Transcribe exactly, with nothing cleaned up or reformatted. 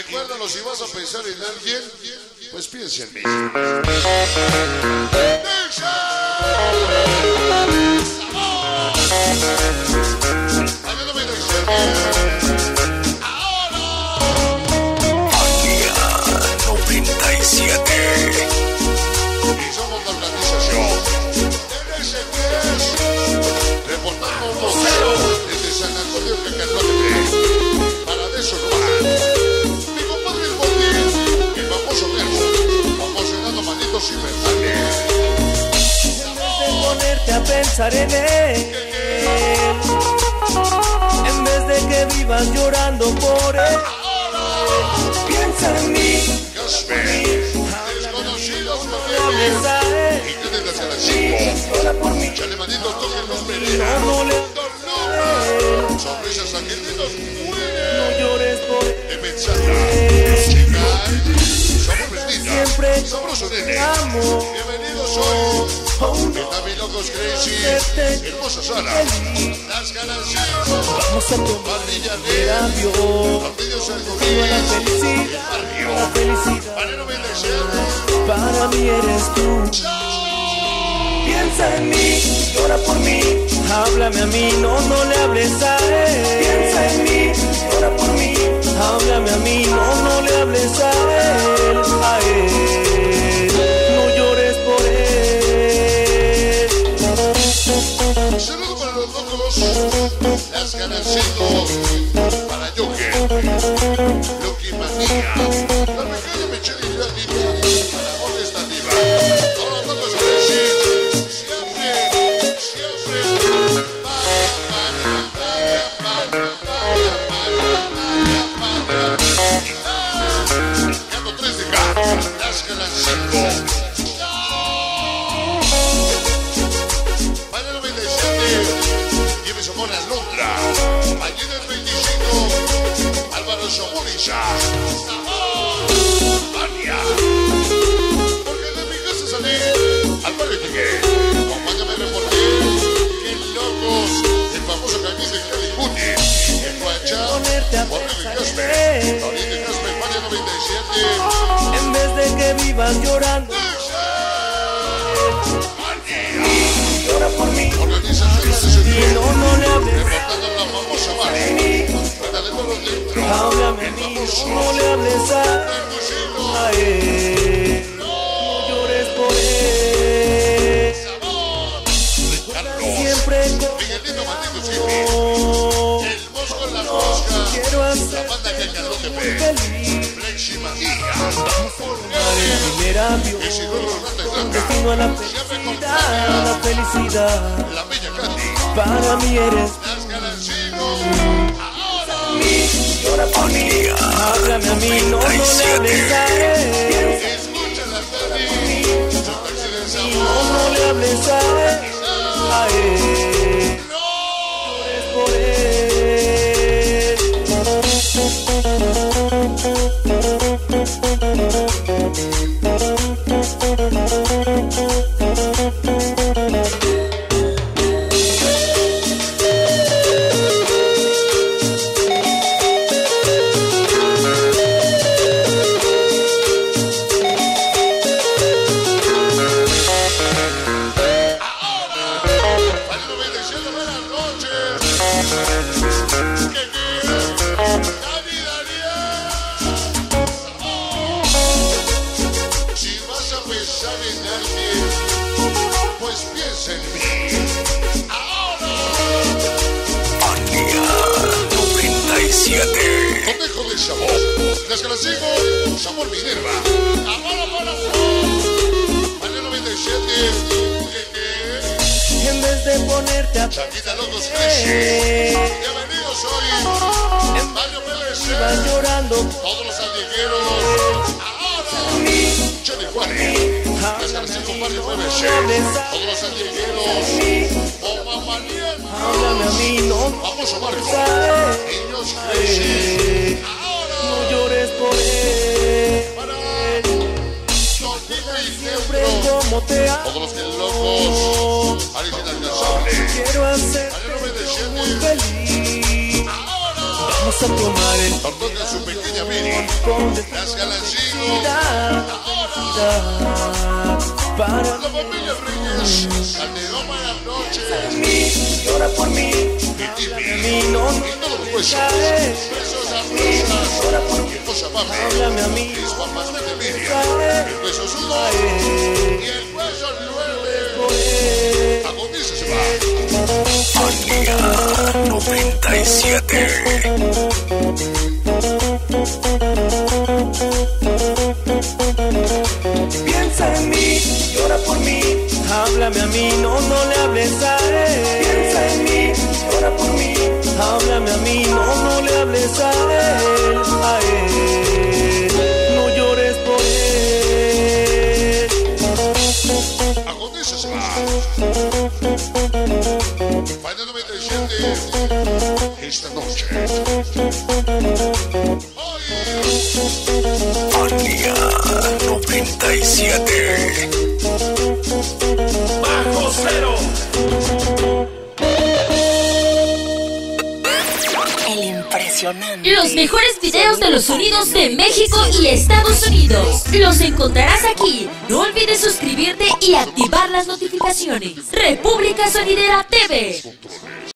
recuérdalo, si vas a pensar en alguien, pues piensa en mí. noventa y siete. Y somos la organización del S diez. Reportamos vocero desde San Antonio Cacatlán. Para de eso no va. Mi compadre el Bondi, el famoso verbo, promocionando malditos y verdades. En vez de ponerte a pensar en él, en vez de que vivas llorando por él, piensa en mí. Desconocidos por él. Intenten hacer así. Chale, maldito, toquen los peleas. Sonrisas angelitos mueren. No llores por él. De pensada. Chicas, somos vestidas. Sabroso nene. Bienvenidos hoy. Está mi locos crazy. Hermosa Sara. Las ganancias. Vamos a tomar terapio. Partidos al La gobierno. felicidad, la felicidad. Panero noventa y siete. Para mí eres tú. Piensa en mí, llora por mí. Háblame a mí, no, no le hables a él. Piensa en mí, llora por mí. Háblame a mí, no, no le hables a él. A él, no llores por él. Saludos para los locos. Las ganancias. Para Joker. Loki Manía. La pequeña Michelle y la diva. Para Jorge esta diva. Todos los locos crazy. Siempre, siempre. Vaya, vaya, vaya, vaya, vaya, vaya, vaya, vaya. Quedando tres de acá. Las ganancias. Panero noventa y siete. Lleve su amor a Londra. Mañana el veinticinco. Álvaro Somoriza. Mania. Porque de mi casa salí. Al barrio llegué. Acompáñame, reporté. Qué locos. El famoso camino de Calibuti. El Guachá. Porque mi Casper. Tony de Casper. Mania noventa y siete. En vez de que vivas llorando, llora por mí. Organización de seguridad. No, no le hables. Reportando la famosa Mari. Fuera de todos dentro. Háblame a mí, no, no le hables a, a él. No llores por él. Siempre Miguelito Maldito Sipi. El Mosco en la Mosca. quiero La hacer banda que caló te muy ve. feliz. Flexi Magia. El primer avión, Isidoro Rata y con Blanca. destino a la felicidad, la felicidad. La Bella Candy. Para mí eres Las Galancino. llora por mí. Háblame a mí, no, no le hables a él. Escucha la Tani. Su taxi del No, sabor. no le hables a él. A él. Llores por él. Panero noventa y siete, buenas noches. ¿Qué quieres? Dani Daniel. Si vas a pensar en alguien, pues piensa en mí. Ahora. noventa y siete. Conejo de sabor. Las que las sigo, sabor Minerva. Ahora para vos. Panero noventa y siete. ¿Qué qué? En vez de ponerte a Chaquita Locos Crazy. Bienvenidos hoy. En Barrio P V C. vas llorando Todos los sandigueros. Ahora. Jenny Juárez. Las que las sigo, Barrio P V C. Todos los sandigueros. Oma Maniel. háblame a mí, no, no Vamos a Marco. a él. Niños A Crazy. él. Ahora. No llores por él. Para. Tortilla y Siempre Neutro. como te amo. Todos los que locos. Alicia Inalcanzable. Quiero hacerte Panero noventa y muy siete. feliz. Ahora. Vamos a tomar el Perdón de su pequeña Miri. con Las Galancino. felicidad, felicidad. Para La familia Reyes. Calderón, buenas noches. mí, llora por mí. Y A Timmy. mí no Y me todos los huesos. cae. Besos a Llora por Rosas. mí. Esposa Mami. Háblame a mí. Mis papás de Miriam. El beso sudo. Y el beso nueve. A comienzo se va. Manía noventa y siete. Piensa en mí, llora por mí. Háblame a mí, no, no le hables a él. Piensa en mí, llora por mí. Háblame a mí, no, no le hables a él. A él, no llores por él. A comienzo se va. Final noventa y siete. Esta noche. Manía noventa y siete. Bajo cero. El impresionante. Los mejores videos de los sonidos de México y Estados Unidos los encontrarás aquí. No olvides suscribirte y activar las notificaciones. República Sonidera T V.